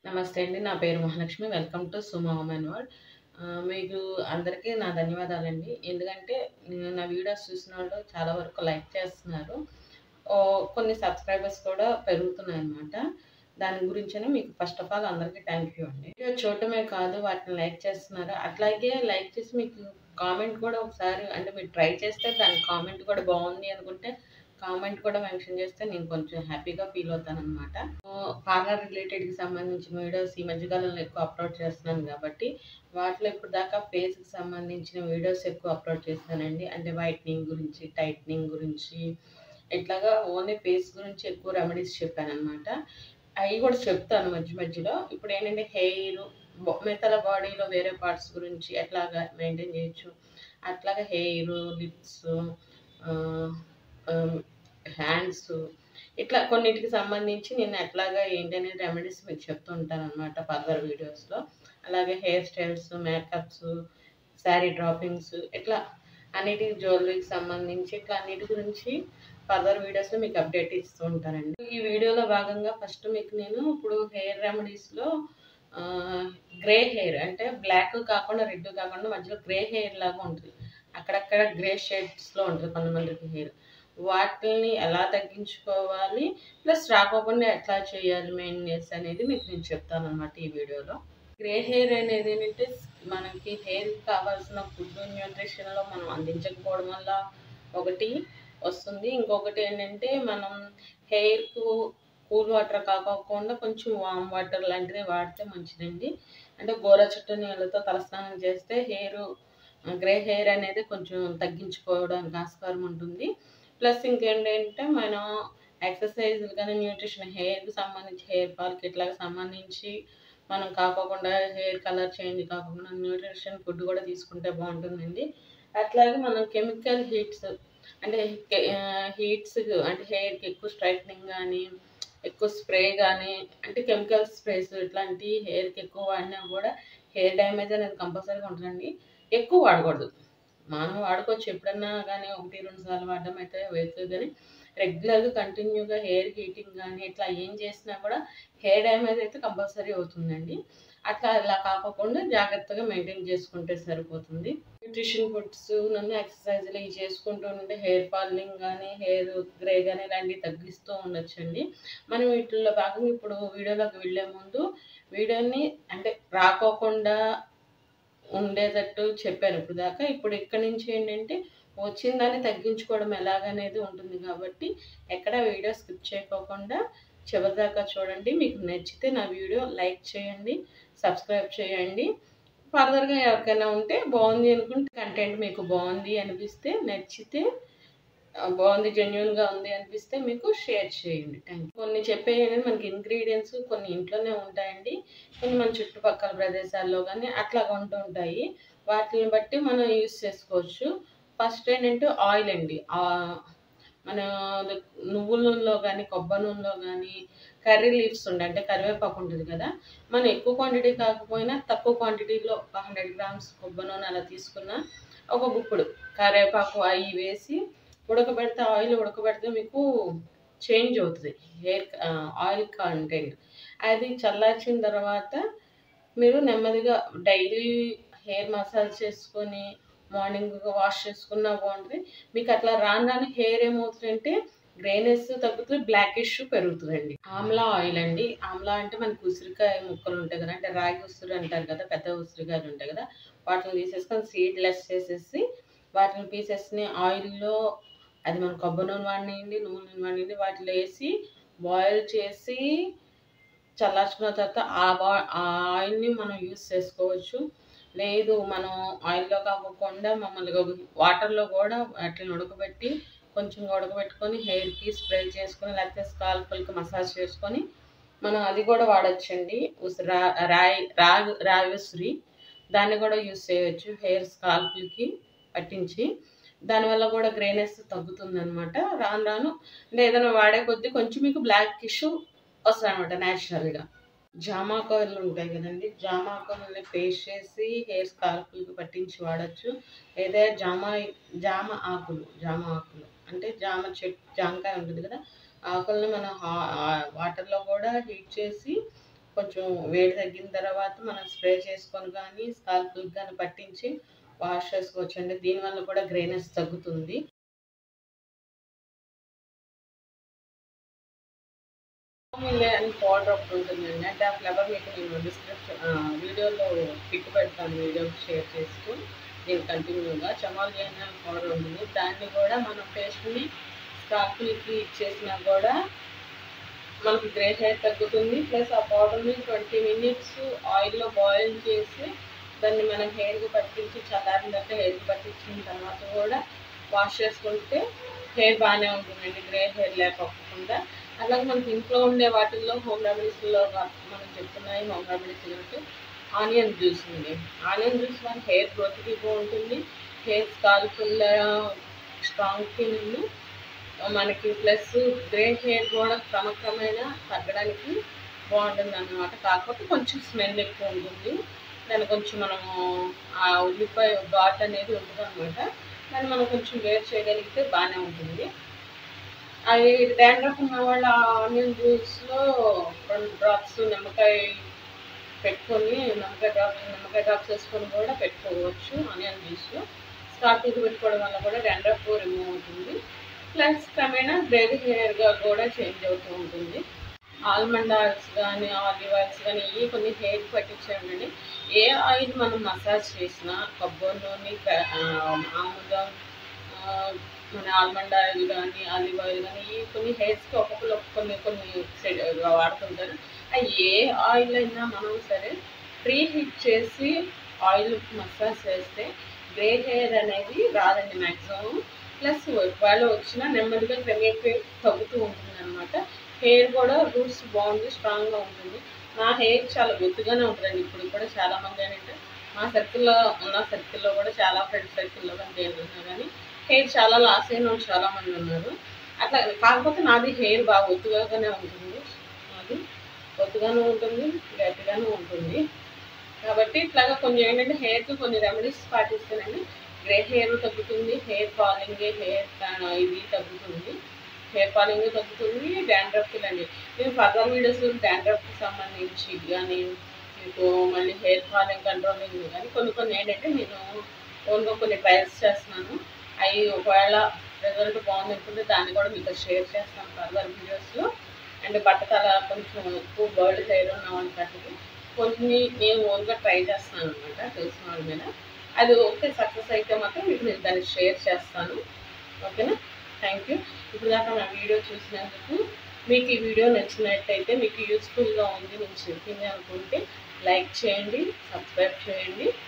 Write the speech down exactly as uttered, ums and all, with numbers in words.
నమస్తే అండి. నా పేరు Mahalakshmi. Welcome to Suma women world. ఆహ్, మీకు అందరికీ నా ధన్యవాదాలండి. ఎందుకంటే నేను నా వీడియోస్ చూసినోళ్ళు చాలా వరకు లైక్ చేస్తున్నారు. ఓహ్! కొన్ని సబ్‌స్క్రైబర్స్ కూడా పెరుగుతున్నాయన్నమాట. దాని గురించని మీకు ఫస్ట్ ఆఫ్ ఆల్ అందరికీ థాంక్ యూ అండి. వీడియో చూడటమే కాదు వాటిని లైక్ చేస్తున్నారు. అట్లాగే లైక్ చేసి మీకు కామెంట్ కూడా ఒకసారి అంటే మీరు ట్రై చేస్తే దాని కామెంట్ కూడా బావుంది అనుకుంటే కామెంట్ కూడా మెన్షన్ చేస్తే నేను కొంచెం హ్యాపీగా ఫీల్ అవుతాననమాట. ఆహ్, పార్లర్ రిలేటెడ్‌కి సంబంధించిన వీడియోస్ ఈ మధ్య కాలంలో ఎక్కువ అప్‌లోడ్ చేస్తున్నాను కాబట్టి, వాటిలో ఇప్పటిదాకా ఫేస్‌కి సంబంధించిన వీడియోస్ ఎక్కువ అప్‌లోడ్ చేశానండి. అంటే వైట్నింగ్ గురించి, టైట్నింగ్ గురించి ఇట్లాగా ఓన్లీ ఫేస్ గురించి ఎక్కువ రెమెడీస్ చెప్పాననమాట. అయి కూడా చెప్తాను మధ్య మధ్యలో. ఇప్పుడేంటంటే హెయిరు బొ మిగతా బాడీలో వేరే పార్ట్స్ గురించి ఎట్లాగా మెయింటైన్ చేయొచ్చు, అట్లాగే హెయిరు, లిప్సు, ఆహ్, ఆహ్, హ్యాండ్సు ఇట్లా కొన్నిటికి సంబంధించి నేను ఎట్లాగా ఏంటనేది రెమెడీస్ మీకు చెప్తూ ఉంటాననమాట ఫర్దర్ వీడియోస్‌లో. అలాగే hairstyles, makeups, sari drapings ఇట్లా అన్నిటికి జ్యువెలరీకి సంబంధించి ఇట్లా అన్నిటి గురించి ఫర్దర్ వీడియోస్‌లో మీకు అప్డేట్ ఇస్తూ ఉంటానండి. ఈ వీడియోలో భాగంగా ఫస్ట్ మీకు నేను ఇప్పుడు హెయిర్ రెమెడీస్‌లో ఆహ్, గ్రే హెయిర్ అంటే బ్లాక్ కాకుండా, రెడ్ కాకుండా మధ్యలో గ్రే హెయిర్ లాగా ఉంటది. అక్కడక్కడ గ్రే షేడ్స్‌లో ఉంటది కొంతమందికి హెయిర్. వాటిల్ని ఎలా తగ్గించుకోవాలి, ప్లస్ రాకోకుండా ఎట్లా చేయాలి మెయింటెనెన్స్ అనేది మీకు నేను చెప్తాననమాట ఈ వీడియోలో. గ్రే హెయిర్ అనేది ఏంటంటే మనకి హెయిర్‌కి కావాల్సిన ఫుడ్, న్యూట్రిషన్‌లో మనం అందించకపోవడం వల్ల ఒకటి వస్తుంది. ఇంకొకటి ఏంటంటే మనం హెయిర్‌కు కూల్ వాటర్ కాకోకుండా కొంచెం వార్మ్ వాటర్ లాంటిది వాడితే మంచిదండి. అంటే గోరువెచ్చటి నీళ్ళతో తలస్నానం చేస్తే హెయిరు గ్రే హెయిర్ అనేది కొంచెం తగ్గించుకోవడానికి ఆస్కారం ఉంటుంది. ప్లస్ ఇంకేంటంటే మనం ఎక్సర్సైజ్‌లు కానీ, న్యూట్రిషన్ హెయిర్‌కి సంబంధించి హెయిర్ ఫాల్‌కి ఇట్లాగా సంబంధించి మనం కాకోకుండా హెయిర్ కలర్ చేంజ్ కాకుండా న్యూట్రిషన్ ఫుడ్ కూడా తీసుకుంటే బావుంటుందండి. అట్లాగే మనం కెమికల్ హీట్స్ అంటే కె ఆహ్, హీట్స్ అంటే హెయిర్‌కి ఎక్కువ స్ట్రైట్నింగ్ గానీ, ఎక్కువ స్ప్రే గానీ అంటే కెమికల్ స్ప్రేస్ ఇట్లాంటి హెయిర్‌కి ఎక్కువ వాడినా కూడా హెయిర్ డ్యామేజ్ అనేది కంపల్సరీగా ఉంటదండి. ఎక్కువ వాడకూడదు. మనం వాడుకోవచ్చు ఎప్పుడన్నా గానీ ఒకటి, రెండు సార్లు వాడడం అయితే ఓకే గానీ రెగ్యులర్‌గా కంటిన్యూగా హెయిర్ హీటింగ్ గానీ ఇట్లా ఏం చేసినా కూడా హెయిర్ డ్యామేజ్ అయితే కంపల్సరీ అవుతుందండి. అట్లా అలా కాకోకుండా జాగ్రత్తగా మెయింటైన్ చేసుకుంటే సరిపోతుంది. న్యూట్రిషన్ ఫుడ్స్ నన్ను ఎక్సర్సైజ్‌లు ఇవి చేసుకుంటూ ఉంటే హెయిర్ ఫాలింగ్ గానీ, హెయిర్ గ్రే గానీ ఇలాంటివి తగ్గిస్తూ ఉండొచ్చండి. మనం వీటిల్లో భాగంగా ఇప్పుడు వీడియోలోకి వెళ్ళే ముందు వీడియోని అంటే రాకోకుండా ఉండేటట్టు చెప్పాను ఇప్పటిదాకా. ఇప్పుడు ఇక్కడి నుంచి ఏంటంటే వచ్చిందాన్ని తగ్గించుకోవడం ఎలాగనేది ఉంటుంది కాబట్టి ఎక్కడ వీడియో స్కిప్ చేయకోకుండా చివరిదాకా చూడండి. మీకు నచ్చితే నా వీడియో లైక్ చేయండి, సబ్స్క్రైబ్ చేయండి. ఫర్దర్‌గా ఎవరికైనా ఉంటే బావుంది అనుకుంటే కంటెంట్ మీకు బావుంది అనిపిస్తే నచ్చితే ఆహ్, బావుంది జెన్యూన్‌గా ఉంది అనిపిస్తే మీకు షేర్ చేయండి. Thank you. కొన్ని చెప్పేయండి మనకి ఇంగ్రీడియెంట్స్ కొన్ని ఇంట్లోనే ఉంటాయండి. కొన్ని మన చుట్టుపక్కల ప్రదేశాల్లో గానీ అట్లాగా ఉంటూ ఉంటాయి. వాటిని బట్టి మనం యూజ్ చేసుకోవచ్చు. ఫస్ట్ ఏంటంటే ఆయిల్ అండి. ఆహ్, మన నువ్వుల నూనెలో గానీ, కొబ్బరి నూనెలో గానీ కర్రీ లీవ్స్ ఉంటాయి. అంటే కరివేపాకు ఉంటది కదా! మనం ఎక్కువ క్వాంటిటీ కాకపోయినా తక్కువ క్వాంటిటీలో ఒక వంద గ్రామ్స్ కొబ్బరి నూనె అలా తీసుకున్న ఒక గుప్పుడు కరివేపాకు అయి వేసి ఉడకబెడితే ఆయిల్ ఉడకబెడితే మీకు చేంజ్ అవుతది. హెయిర్ ఆహ్, ఆయిల్ కంటెంట్. అది చల్లార్చిన తర్వాత మీరు నెమ్మదిగా డైలీ హెయిర్ మసాజ్ చేసుకొని మార్నింగ్ వాష్ చేసుకున్నా బావుంటది. మీకు అట్లా రాను రాను హెయిర్ ఏమవుతదంటే గ్రేనెస్ తగ్గుతది, బ్లాకిష్ పెరుగుతదండి. ఆమ్లా ఆయిల్ అండి. ఆమ్లా అంటే మనకు ఉసిరికాయ ముక్కలు ఉంటాయి కదా! అంటే రాగి ఉసిరి అంటారు కదా! పెద్ద ఉసిరికాయలు ఉంటాయి కదా! వాటిని తీసేసుకొని సీడ్‌లెస్ చేసేసి వాటిని పీసెస్‌ని ఆయిల్‌లో అది మనం కొబ్బరి నూనె వాడినియండి, నువ్వుల నూనె వాడినియండి వాటిలో ఏసి బాయిల్ చేసి చల్లార్చుకున్న తర్వాత ఆ వా ఆ ఆయిల్‌ని మనం యూజ్ చేసుకోవచ్చు. లేదు మనం ఆయిల్‌లో కాకోకుండా మామూలుగా వాటర్‌లో కూడా వాటిని ఉడకబెట్టి కొంచెంగా ఉడకబెట్టుకొని హెయిర్‌కి స్ప్రే చేసుకొని లేకపోతే స్కాల్ప్‌లకి మసాజ్ చేసుకొని మనం అది కూడా వాడొచ్చండి. ఉసిరి రా రాయి రాగి రాగి ఉసిరి దాన్ని కూడా యూజ్ చేయొచ్చు హెయిర్ స్కాల్ప్‌లకి పట్టించి. దానివల్ల కూడా గ్రేనెస్ తగ్గుతుందనమాట. రాను రాను అంటే ఏదైనా వాడే కొద్దీ కొంచెం మీకు బ్లాకిష్ వస్తదనమాట న్యాచురల్‌గా. జామాకాయలు ఉంటాయి కదండీ! జామాకులని పేస్ట్ చేసి హెయిర్ స్కాల్ప్‌లకి పట్టించి వాడొచ్చు. లేదా జామ జామ ఆకులు జామ ఆకులు అంటే జామ చెట్టు జామకాయ ఉంటుంది కదా! ఆకుల్ని మనం హా ఆహ్, వాటర్‌లో కూడా హీట్ చేసి కొంచెం వేడి తగ్గిన తర్వాత మనం స్ప్రే చేసుకొని కానీ స్కాల్ప్కి కానీ పట్టించి వాష్ చేసుకోవచ్చండి. దీనివల్ల కూడా గ్రేనెస్ తగ్గుతుంది. అని పౌడర్ ఒకటి ఉంటుందండి. అంటే ఆ ఫ్లేవర్ మీకు నేను డిస్క్రిప్షన్ వీడియోలో పిక్ పెడతాను, వీడియో షేర్ చేస్తూ నేను కంటిన్యూగా చమాలియన్ పౌడర్ ఉంటుంది. దాన్ని కూడా మనం పేస్ట్ని స్కాల్ప్కి ఇచ్చేసినా కూడా మనకి గ్రే హెయిర్ తగ్గుతుంది. ప్లస్ ఆ పౌడర్ని ట్వంటీ మినిట్స్ ఆయిల్లో బాయిల్ చేసి దాన్ని మనం హెయిర్కి పట్టించి చల్లారిన తర్వాత హెయిర్కి పట్టించిన తర్వాత కూడా వాష్ చేసుకుంటే హెయిర్ బాగానే ఉంటుందండి, గ్రే హెయిర్ లేకపోకుండా. అలాగే మనకి ఇంట్లో ఉండే వాటిల్లో హోమ్ రెమెడీస్లో మనం చెప్తున్నాయి హోమ్ రెమెడీస్ ఏంటంటే ఆనియన్ జ్యూస్ ఉంది. ఆనియన్ జ్యూస్ మన హెయిర్ గ్రోత్కి బాగుంటుంది, హెయిర్ స్కాల్పుల్ స్ట్రాంగ్కి మనకి ప్లస్ గ్రే హెయిర్ కూడా క్రమక్రమేణా తగ్గడానికి బాగుంటుంది అన్నమాట. కాకపోతే కొంచెం స్మెల్ ఎక్కువ ఉంటుంది. దాన్ని కొంచెం మనము ఆ ఉల్లిపాయ ఘాట్ అనేది ఉంటుంది అనమాట. దాన్ని మనం కొంచెం వేరు చేయగలిగితే బాగానే ఉంటుంది. అది డాండ్రఫ్ ఉన్న వాళ్ళు ఆనియన్ జ్యూస్లో రెండు డ్రాప్స్ నిమ్మకాయ పెట్టుకొని నిమ్మకాయ డ్రాప్స్ నిమ్మకాయ డ్రాప్స్ వేసుకొని కూడా పెట్టుకోవచ్చు ఆనియన్ జ్యూస్లో. స్కాల్ప్కి పెట్టుకోవడం వల్ల కూడా డాండ్రఫ్ రిమూవ్ అవుతుంది. ప్లస్ క్రమేణా గ్రేవీ హెయిర్గా కూడా చేంజ్ అవుతూ ఉంటుంది. ఆల్మండ్ ఆయిల్స్ కానీ ఆలివ్ ఆయిల్స్ కానీ ఇవి కొన్ని హెయిర్కి పట్టించేయండి. ఏ ఆయిల్ మనం మసాజ్ చేసినా కొబ్బరి నూనె, ఆముదం, మన ఆల్మండ్ ఆయిల్ కానీ ఆలివ్ ఆయిల్ కానీ ఇవి కొన్ని హెయిర్స్కి ఒక్కొక్కరు కొన్ని కొన్ని వాడుతుంటారు. అవి ఏ ఆయిల్ అయినా మనం సరే ప్రీ హీట్ చేసి ఆయిల్ మసాజ్ చేస్తే గ్రే హెయిర్ అనేది రాదండి మ్యాక్సిమం. ప్లస్ ఒకవేళ వచ్చినా నెమ్మదిగా క్రమేపీ తగ్గుతూ ఉంటుంది అనమాట. హెయిర్ కూడా రూట్స్ బాగుంది, స్ట్రాంగ్గా ఉంటుంది. నా హెయిర్ చాలా గుర్తుగానే ఉంటుందండి. ఇప్పుడు కూడా చాలామంది ఏంటంటే మా సర్కిల్లో ఉన్న సర్కిల్లో కూడా చాలా ఫ్రెండ్స్ సర్కిల్లో కానీ ఏంటంటున్నా కానీ హెయిర్ చాలా లాస్ అయిన వాళ్ళు చాలామంది ఉన్నారు. అట్లా కాకపోతే నాది హెయిర్ బాగా ఒత్తుగానే ఉంటుంది, నాది ఒత్తుగానే ఉంటుంది, గట్టిగానే ఉంటుంది. కాబట్టి ఇట్లాగా కొంచెం ఏంటంటే హెయిర్కి కొన్ని రెమెడీస్ పాటిస్తేనండి గ్రే హెయిర్ తగ్గుతుంది, హెయిర్ ఫాలింగ్ హెయిర్ ఇది తగ్గుతుంది, హెయిర్ ఫాలింగ్ తగ్గుతుంది, డాండ్రఫ్ అండి. నేను ఫర్దర్ వీడియోస్ డాండ్రఫ్కి సంబంధించి కానీ మీకు మళ్ళీ హెయిర్ ఫాలింగ్ కంట్రోలింగ్ కానీ కొన్ని కొన్ని ఏంటంటే నేను ఓన్గా కొన్ని ట్రయల్స్ చేస్తున్నాను. అవి ఒకవేళ రిజల్ట్ బాగుంది అనుకుంటే దాన్ని కూడా మీకు షేర్ చేస్తాను ఫర్దర్ వీడియోస్లో. అండ్ బట్టతల కొంచెం ఎక్కువ బర్డ్ హెయిర్ ఉన్న వాళ్ళకి కొన్ని నేను ఓన్గా ట్రై చేస్తాను అనమాట తెలిసిన వాళ్ళ మీద. అది ఓకే సక్సెస్ అయితే మాత్రం మీకు నేను దాన్ని షేర్ చేస్తాను. ఓకేనా? Thank you. ఇప్పుడు దాకా నా వీడియో చూసినందుకు. మీకు ఈ వీడియో నచ్చినట్టయితే, మీకు యూస్ఫుల్గా ఉంది నేను చెప్పింది అనుకుంటే లైక్ చేయండి, సబ్స్క్రైబ్ చేయండి.